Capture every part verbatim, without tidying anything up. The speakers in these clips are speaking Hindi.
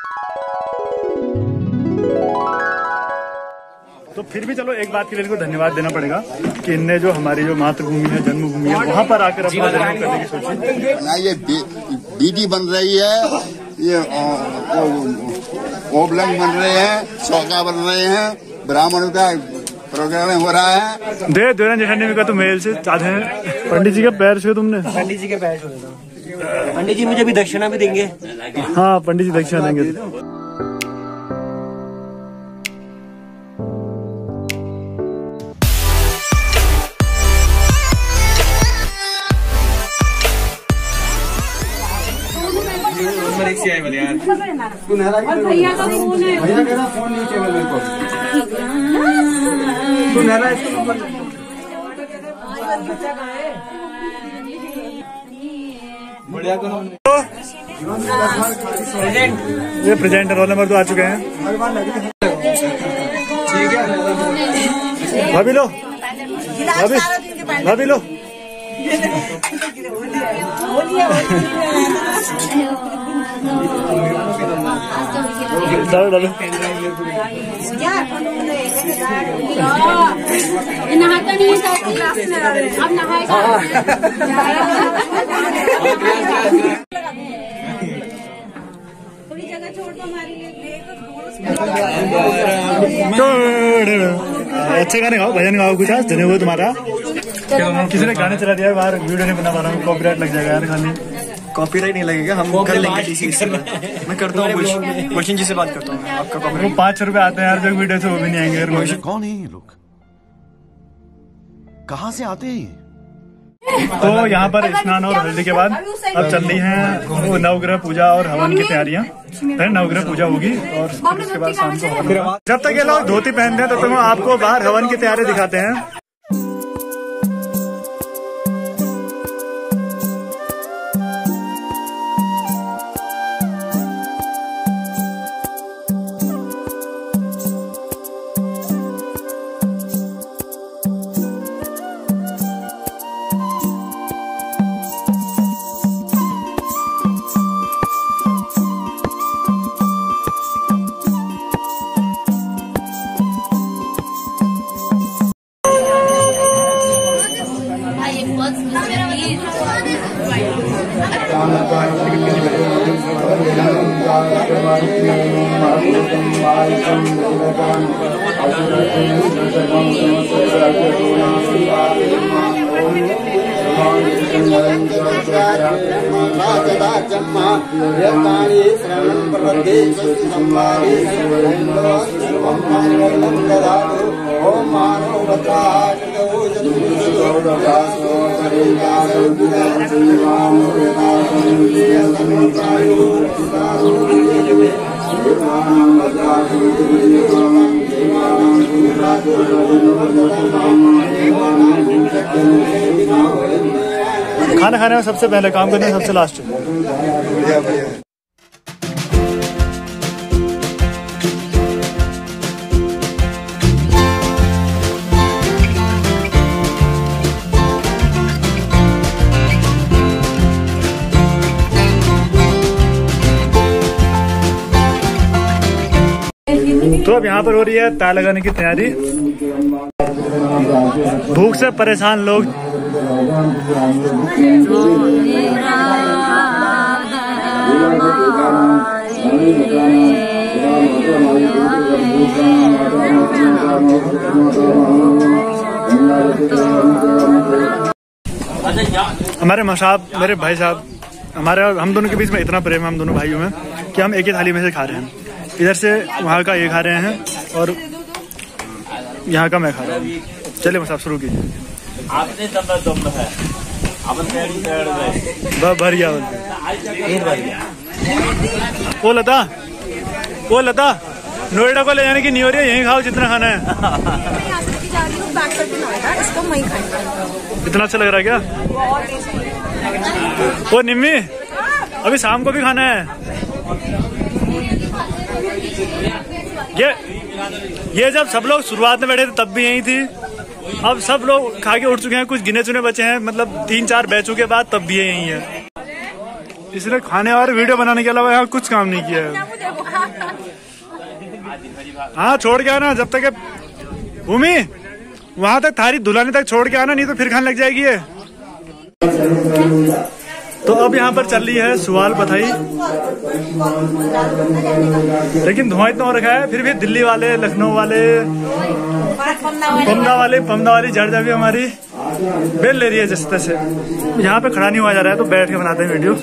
तो फिर भी चलो एक बात के लिए इनको धन्यवाद देना पड़ेगा कि इनने जो हमारी जो मातृभूमि है, जन्मभूमि है, वहाँ पर आकर अपना जन्म करने की सोची ना। ये बीडी बन रही है, ये ओबलंग बन रहे हैं, चौका बन रहे हैं, ब्राह्मण का प्रोग्राम हो रहा है। दे देना जेठानी का तो मेल से चाहते हैं। पंडित जी के पैर छुए तुमने? पंडित जी के पैर छुए था। पंडित जी मुझे भी दक्षिणा भी देंगे। हाँ, पंडित जी दक्षिणा देंगे। यार और भैया का फोन है, भैया का फोन नहीं चाहिए मेरे को। तू मेरा इसका नंबर बढ़िया करो। ये प्रेजेंट रोल नंबर दो आ चुके हैं। ठीक है भाभी लो, भाभी भाभी लो। डालो डालो। नहाता नहीं है, अब नहाएगा। थोड़ी जगह छोड़ दो हमारे लिए। अच्छे गाने गाओ, भजन गाओ कुछ। आज धन्यवाद तुम्हारा। किसी ने गाने चला दिया बाहर, वीडियो नहीं बना पा रहा हूँ, कॉपीराइट लग जाएगा यार। खाली कॉपीराइट नहीं लगेगा, हम कर लेंगे किसी से। मैं करता हूँ, गुलशन जी से बात करता हूँ। आपका कॉपीराइट वो पाँच रुपए आते हैं यार जो वीडियो से, वो भी नहीं आएंगे। कौन है ये लोग, कहाँ से आते हैं? तो यहाँ पर स्नान और हल्दी के बाद अब चल रही है वो नवग्रह पूजा और हवन की तैयारियाँ। नवग्रह पूजा होगी और उसके बाद शाम को हवन। जब तक ये लोग धोती पहनते हैं तो तुम आपको बाहर हवन की तैयारी दिखाते हैं। खाना खाने में सबसे पहले, काम करने में सबसे लास्ट। तो अब यहाँ पर हो रही है ताल लगाने की तैयारी। भूख से परेशान लोग हमारे मसाब, मेरे भाई साहब, हमारे हम दोनों के बीच में इतना प्रेम है हम दोनों भाइयों में कि हम एक ही थाली में से खा रहे हैं। इधर से वहाँ का ये खा रहे हैं और यहाँ का मैं खा रहा हूँ। चलिए मसाब शुरू कीजिए। आपने दम दम है, भरिया वो लता, वो लता नोएडा को ले जाने की नहीं हो रही है, यहीं खाओ जितना खाना है। इतना अच्छा लग रहा है क्या? वो निम्मी अभी शाम को भी खाना है। ये ये जब सब लोग शुरुआत में बैठे थे तब भी यही थी। अब सब लोग खा के उठ चुके हैं, कुछ गिने चुने बचे हैं, मतलब तीन चार बैचों के बाद, तब भी यही है। इसलिए खाने और वीडियो बनाने के अलावा यहाँ कुछ काम नहीं किया है। हाँ छोड़ के आना, जब तक भूमि वहां तक थारी धुलाने तक छोड़ के आना, नहीं तो फिर खाने लग जाएगी ये। तो अब यहाँ पर चल रही है सुवाल बधाई, लेकिन धुआं इतना हो रखा है, फिर भी दिल्ली वाले, लखनऊ वाले, पमदा वाले पमदा वाली जड़जा भी हमारी बेल ले रही है जिस तरह से। यहाँ पे खड़ा नहीं हुआ जा रहा है, तो बैठ के बनाते हैं वीडियो।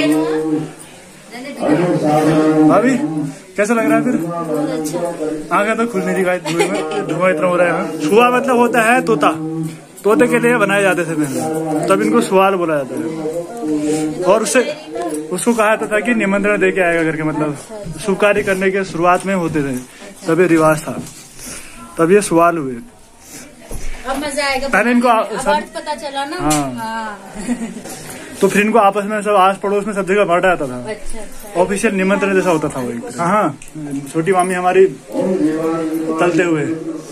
भाभी कैसा लग रहा है फिर? आगे तो खुल नहीं रही, धुएं में धुआं इतना हो रहा है। छुआ मतलब होता है तोता, तोते के लिए बनाए जाते थे पहले, तब इनको सुवाल बोला जाता है। और उससे उसको कहा जाता था कि निमंत्रण दे के आएगा करके, मतलब शुभ कार्य करने के शुरुआत में होते थे, तब ये रिवाज था, तब ये सवाल हुए। अब मजा आएगा पहले इनको सब पता चला ना। हाँ। हाँ। तो फिर इनको आपस में सब आस पड़ोस में सब जगह बांटा जाता था। अच्छा, अच्छा। ऑफिशियल निमंत्रण जैसा होता था वो एक। हाँ, छोटी मामी हमारी तलते हुए।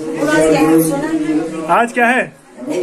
आज क्या है?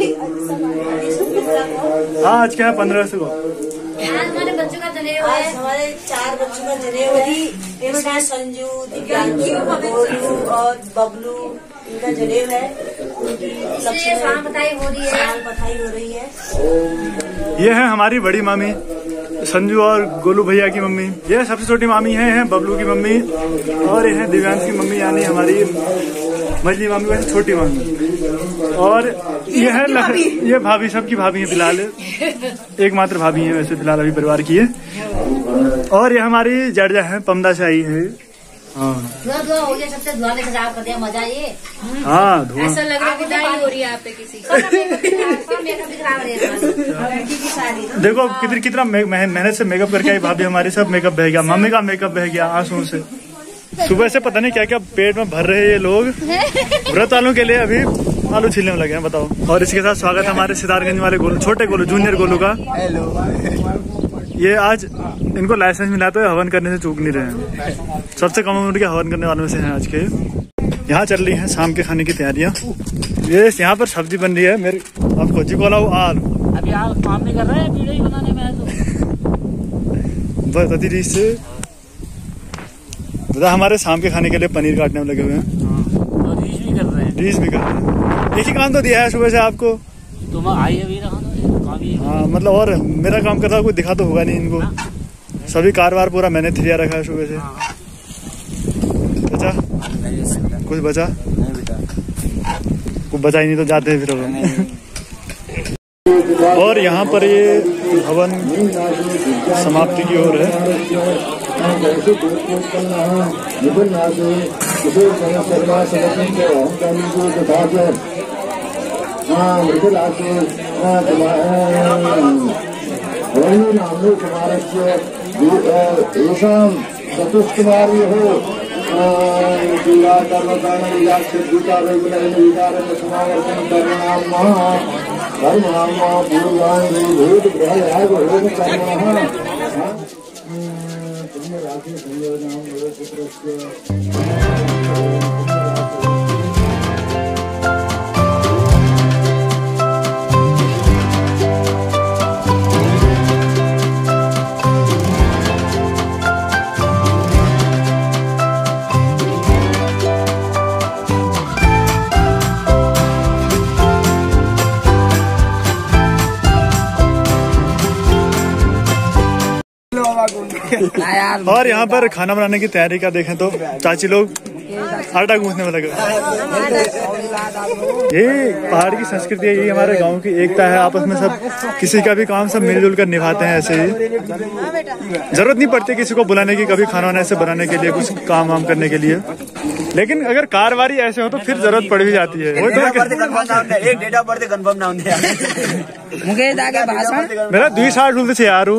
आज क्या है? पंद्रह से को हमारे बच्चों का जनेऊ है, हमारे चार बच्चों का जनेऊ है। इसमें संजू, दिव्यांगी, गोलू और बबलू, इनका जनेऊ है। शाम बधाई हो रही है, शाम बधाई हो रही है। ये है हमारी बड़ी मामी संजू और गोलू भैया की मम्मी। ये सबसे छोटी मामी है, है बबलू की मम्मी, और ये है दिव्यांश की मम्मी, यानी हमारी मछली मामी, वैसे छोटी मामी। और ये है लख... ये भाभी, सबकी भाभी है फिलहाल, एकमात्र भाभी है वैसे फिलहाल अभी परिवार की है। और ये हमारी जड़जा है, पमदा से आई है। हाँ धुआं धुआं हो गया, सबसे धुआं लेकर खराब कर दिया, मजा ये। हाँ धुआं ऐसा लग रहा है बधाई हो रही है आप पे किसी की। देखो कितनी कितना मेहनत से मेकअप करके आई भाभी हमारी, सब मेकअप बह गया, मम्मी का मेकअप बह गया आंसू से। सुबह से पता नहीं क्या क्या पेट में भर रहे हैं ये लोग, व्रत वालों के लिए अभी आलू छीलने में लगे हैं, बताओ। और इसके साथ स्वागत है हमारे सितारगंज वाले गोलू, छोटे गोलू, जूनियर गोलू का। ये आज इनको लाइसेंस मिला तो हवन करने से चूक नहीं रहे हैं, सबसे कम उम्र के हवन करने वालों में से हैं आज के। यहाँ चल रही है शाम के खाने की तैयारियाँ। ये यहाँ पर सब्जी बन रही है, मेरे आप खोजी को लाओ आलू अभी आप काम नहीं कर रहे हैं वीडियो बनाने में, बस अति रीस से बता। हमारे शाम के खाने के लिए पनीर काटने में लगे हुए हैं, और रीच भी कर रहे हैं। रीस भी कर रहे हैं। एक ही काम तो दिया है सुबह से आपको, तुम आई अभी रहा हाँ, मतलब और मेरा काम करता कोई दिखा तो होगा नहीं इनको। सभी कारोबार पूरा मैंने थिरिया रखा है सुबह से। बचा कुछ बचा कुछ बचा ही नहीं तो जाते हैं फिर। और यहाँ पर ये हवन समाप्ति की ओर है। चतुष्कुमारी हो और यहाँ पर खाना बनाने की तैयारी का देखें तो चाची लोग आटा गूंथने में लगे। ये पहाड़ की संस्कृति है, ये हमारे गांव की एकता है। आपस में सब किसी का भी काम सब मिलजुल कर निभाते हैं। ऐसे ही जरूरत नहीं पड़ती किसी को बुलाने की, कभी खाना वाना ऐसे बनाने के लिए, कुछ काम वाम करने के लिए। लेकिन अगर कारवारी ऐसे हो तो फिर जरूरत पड़ भी जाती है। वो तो एक डेट ऑफ बर्थ कंफर्म ना होने मुकेश आगे भाषण मेरा दुई साठ बोलते थे यार।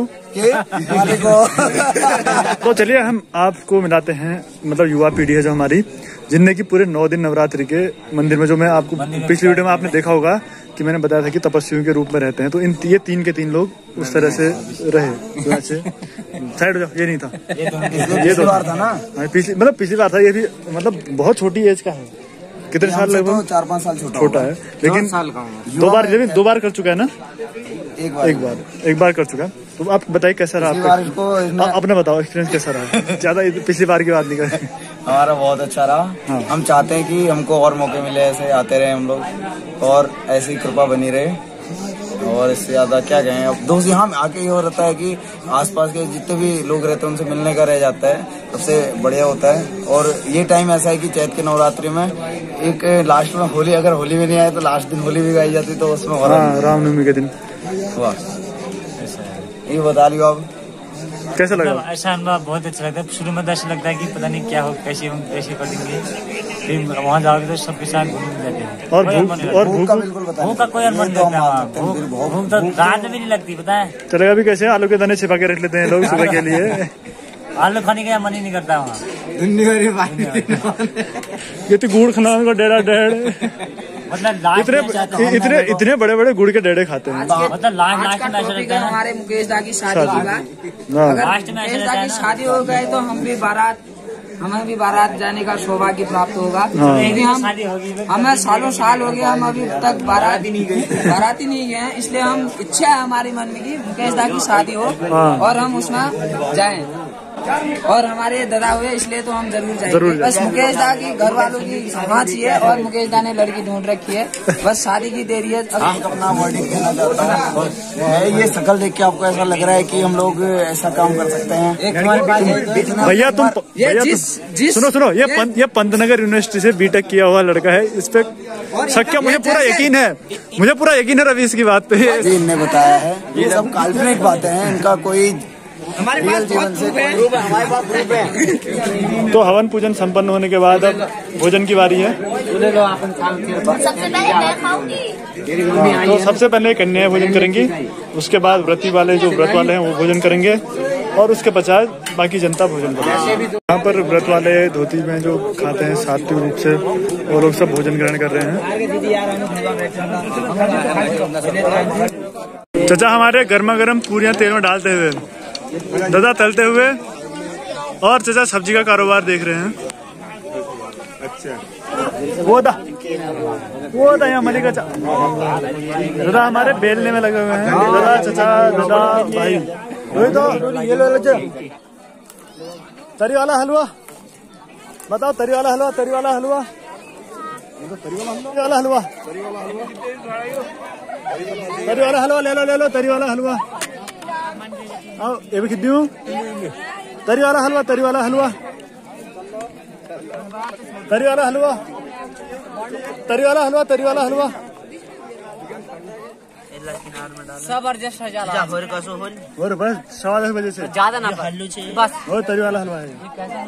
तो चलिए हम आपको मिलाते हैं, मतलब युवा पीढ़ी है जो हमारी, जिनने की पूरे नौ दिन नवरात्रि के मंदिर में, जो मैं आपको पिछली वीडियो में आपने देखा होगा कि मैंने बताया था कि तपस्वियों के रूप में रहते हैं। तो इन ये तीन के तीन लोग उस तरह से रहे। साइड हो जाओ, ये नहीं था, ये तो बार था ना, पिछली मतलब पिछली बार था। ये भी मतलब बहुत छोटी एज का है, कितने साल लगभग? चार पाँच साल छोटा है, लेकिन दो बार दो बार कर चुका है ना, एक बार एक बार एक बार कर चुका है। तो आप बताइए कैसा रहा बार इसको आपका? अपना बताओ एक्सपीरियंस कैसा रहा? ज्यादा पिछली बार की बात नहीं कर। हमारा बहुत अच्छा रहा। हाँ। हम चाहते हैं कि हमको और मौके मिले, ऐसे आते रहे हम लोग और ऐसी कृपा बनी रहे। और इससे ज्यादा क्या कहें। अब दोस्त यहाँ आके ये रहता है कि आसपास के जितने भी लोग रहते हैं उनसे मिलने का रह जाता है, सबसे बढ़िया होता है। और ये टाइम ऐसा है कि चैत के नवरात्रि में एक लास्ट में होली, अगर होली में नहीं आए तो लास्ट दिन होली भी गाई जाती, तो उसमें रामनवमी के दिन वाह ये बता लियो आप कैसा लगा? ऐसा अनुभव बहुत अच्छा लगता है। शुरू में तो ऐसा लगता है कि पता नहीं क्या हो, कैसे हम कैसे करेंगे, फिर वहाँ जाओगे तो सबके साथ घूमने जाते हैं। और भूख और भूख भूख का कोई अनुभव नहीं लगता। भूख तो रात में भी नहीं लगती, पता है। चलेगा भी कैसे? आलू के दाने छिपा के रख लेते हैं लोग सुबह के लिए। आलू खाने का मन ही नहीं करता वहाँ। ये तो गुड़ खाना को डेढ़ा डेढ़ मतलब इतने इतने इतने बड़े बड़े गुड़ के डेढ़े खाते हैं। मतलब लास्ट लास्ट में ऐसा लगता है हमारे मुकेश दा की शादी होगा, लास्ट में ऐसा मुकेश लगता दा है की शादी हो गए तो हम भी बारात हमें भी बारात जाने का सौभाग्य प्राप्त होगा। यदि हम शादी होगी हमें सालों साल हो गया, हम अभी तक बारात ही नहीं गए बारात ही नहीं गए, इसलिए हम इच्छा है हमारे मन में कि मुकेश दा की शादी हो और हम उसमें जाएं। और हमारे दादा हुए इसलिए तो हम जरूर जाएंगे। बस मुकेश दा की घर वालों की हाँ चाहिए और मुकेश दा ने लड़की ढूंढ रखी है, बस शादी की देरी है। अपना वर्डिंग कहना चाहता हूँ। ये शकल देख के आपको ऐसा लग रहा है कि हम लोग ऐसा काम कर सकते हैं? भैया तुम भैया तुम सुनो सुनो ये पंत, ये पंतनगर यूनिवर्सिटी से बीटेक किया हुआ लड़का है। इस पे शक क्या? मुझे पूरा यकीन है, मुझे पूरा यकीन है रवि इसकी बात पे। इनने बताया है ये सब काल्पनिक बातें हैं, इनका कोई हमारे पास जीवन से हमारे पास प्रूफ है। तो हवन पूजन संपन्न होने के बाद अब भोजन की बारी है। सबसे पहले मैं खाऊंगी। तो सबसे पहले कन्याएं भोजन करेंगी, उसके बाद व्रती वाले जो व्रत वाले हैं वो भोजन करेंगे और उसके पश्चात बाकी जनता भोजन करेंगे। यहाँ पर व्रत वाले धोती में जो खाते हैं सात्विक रूप से वो लोग सब भोजन ग्रहण कर रहे हैं। चाचा हमारे गर्मा गर्म पूरियां तेल में डालते हुए, दादा तलते हुए और चाचा सब्जी का कारोबार देख रहे हैं। अच्छा वो दा वो दा यहाँ मलिका चा दादा हमारे बेलने में लगे हुए हैं। दादा चाचा दादा भाई तो ये लो लो तरी वाला हलवा बताओ, तरी वाला हलवा तरी वाला हलवा तरी वाला हलवा तरी वाला हलवा ले लो ले लो तरी वाला हलवा आओ ये भी खिद्दी हूँ। तरी वाला हलवा तरी वाला हलवा तरी वाला हलवा तरी वाला हलवा तरी वाला हलवा सब एडजस्ट हो जाला और बस सवा दस बजे से ज्यादा ना बस और तरी वाला हलवा है।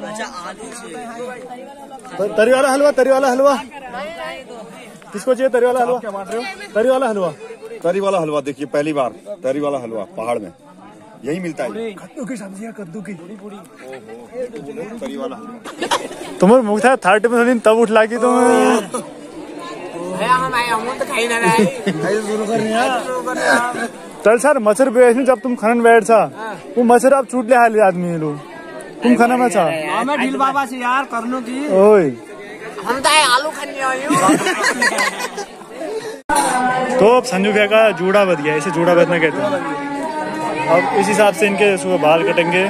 तरी वाला हलवा तरी वाला हलवा किसको चाहिए? तरी वाला हलवा तरी वाला हलवा तरी वाला हलवा देखिए पहली बार तरी वाला हलवा पहाड़ में यही मिलता है। कद्दू की सब्जी कद्दू की तरी वाला तुम्हारे मुख था थर्टी में तब उठ लागी तुम चल सर मच्छर बेच जब तुम खनन बैठ सा वो मच्छर आप छूट ले हाल आदमी लोग तुम खाना में चा मैं ढील बाबा से यार करनो की ओए हम तो आलू खाने आए तो अब संजू भैया का जूड़ा बच गया, इसे जूड़ा बचना कहते हैं। अब इस हिसाब से इनके सुबह बाल कटेंगे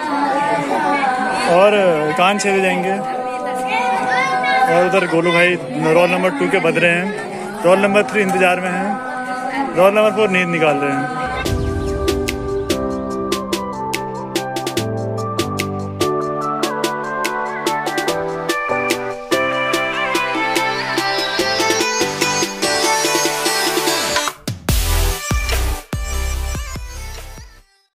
और कान छेदे जाएंगे। और उधर गोलू भाई रोल नंबर टू के बदले हैं, रोल नंबर थ्री इंतजार में हैं, रोल नंबर फोर नींद निकाल रहे हैं।